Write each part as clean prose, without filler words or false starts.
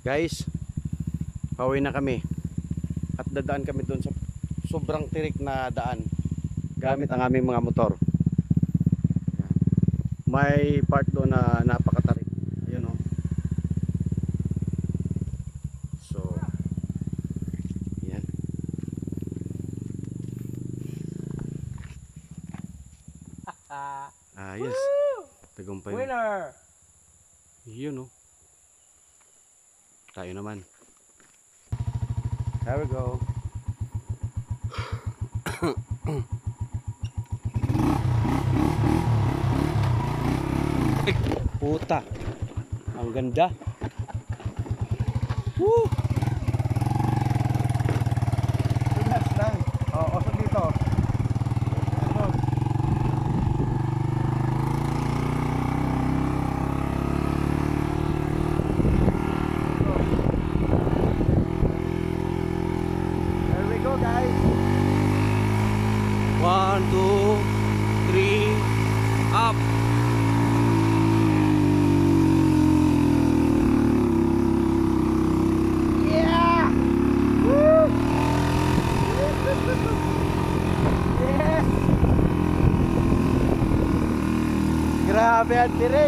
Guys, pauwi na kami. At dadaan kami doon sa sobrang tirik na daan gamit ang aming mga motor. May part doon na napakatarik. Ayun oh. So, yan. Yes. Tagumpay. Winner! Yun oh. Tayo naman. There we go. Ay, puta. Ang ganda. Woo! Relax lang. Oo, so dito. Ano? There we go, guys. 1, 2, 3, up. Yeah! Woo! Yes! Grabe ang tirik!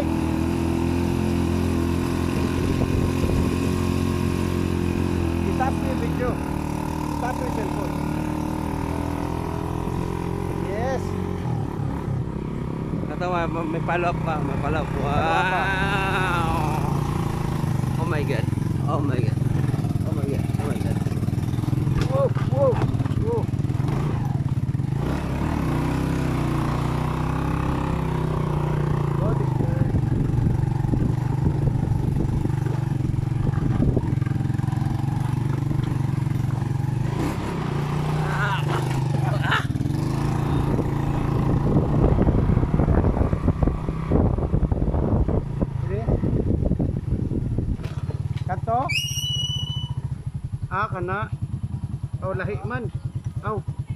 Stop yung video. Stop yung cellphone. Yes! Natawa, may follow up pa. May follow up. Wow! Oh my God. Oh my God. Oh my God. Oh my God. Whoa! Whoa! Whoa! God is good. Sige. Kanto? Kana. Oh, lahi man. Aw.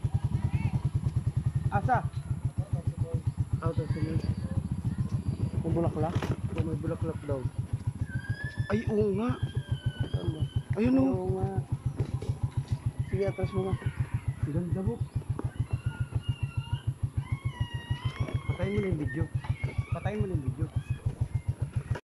Asa? Aw, to sini. May bulaklak? May bulaklak daw. Ay, oo nga. Ayun oh. Oo nga. Sige, atras mo nga. Ganda mo. Patayin mo na yung video. Patayin mo na yung video.